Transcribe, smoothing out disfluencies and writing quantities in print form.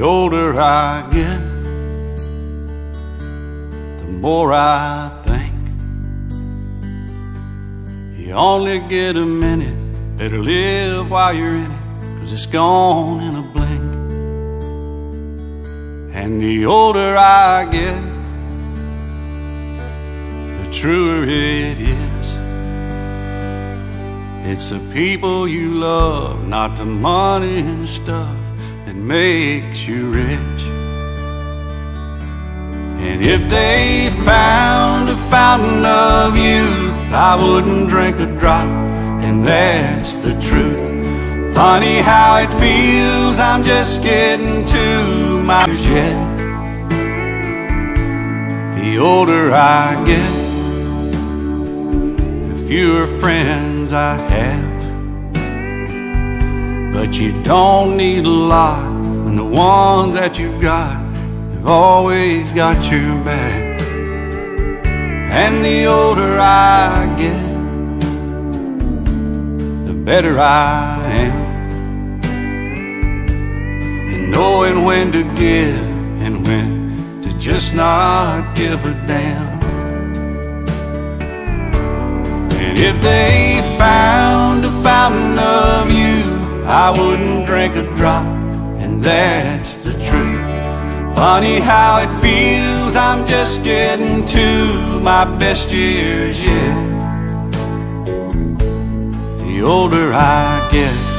older I get, the more I think you only get a minute. Better live while you're in it, 'cause it's gone in a blink. And the older I get, the truer it is. It's the people you love, not the money and stuff, that makes you rich. And if they found a fountain of youth, I wouldn't drink a drop, and that's the truth. Funny how it feels, I'm just getting to my yet. The older I get, the fewer friends I have. But you don't need a lot when the ones that you've got have always got your back. And the older I get, the better I am, and knowing when to give and when to just not give a damn. And if they found a fountain of youth, I wouldn't drink a drop, and that's the truth. Funny how it feels, I'm just getting to my best years yet. The older I get,